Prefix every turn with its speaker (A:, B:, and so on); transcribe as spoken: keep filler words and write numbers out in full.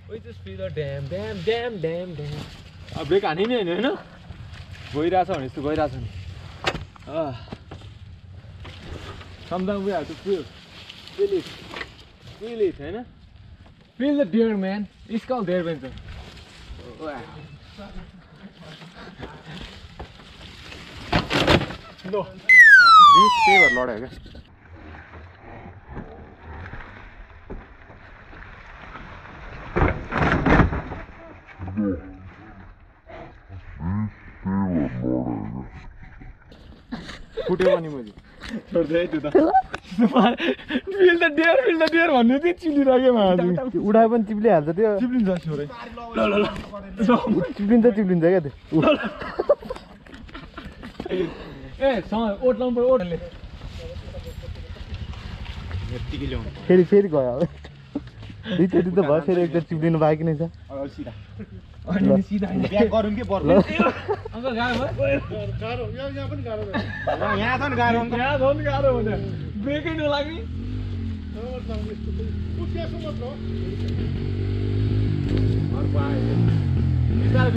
A: We just feel the damn, damn, damn, damn, damn.
B: अब break हानि नै हैन हैन गइराछ भने जस्तो गइराछ नि uh Sometimes we have to feel feel it feel it हैन
A: Feel the deer, man. It's called deer venture.
B: Wow.
A: No.
B: This favor lord है क्या फुट्यो पनि मैले
A: छोड्दै त्यो त Feel the deer, feel the deer भन्ने चाहिँ चिलिराख्यो माथि
B: उडाए पनि चिप्ले हाल्छ त्यो
A: चिप्लिन्छ छोरै ल ल ल
B: चिप्लिन्छ चिप्लिन्छ क्या त्यो
A: ए सँग ओट लाउनु पर्यो ओटले
B: यतिकै ल्याउनु
C: फेरि फेरि गयो अब दुईचोटि त भयो फेरि एकचोटि चिप्लिनु बाँकी नै छ
B: अब सिधा
A: अनि सिधा
B: ब्याक गरौँ के पर्छ
A: अङ्कल गाह्रो भयो
D: गाह्रो यहाँ यहाँ पनि गाह्रो भयो
B: यहाँ छ नि गाह्रो अङ्कल
A: यहाँ झन् गाह्रो हुन्छ ब्रेकै नलाग्ने
D: उस मात्र
A: अर्को आयो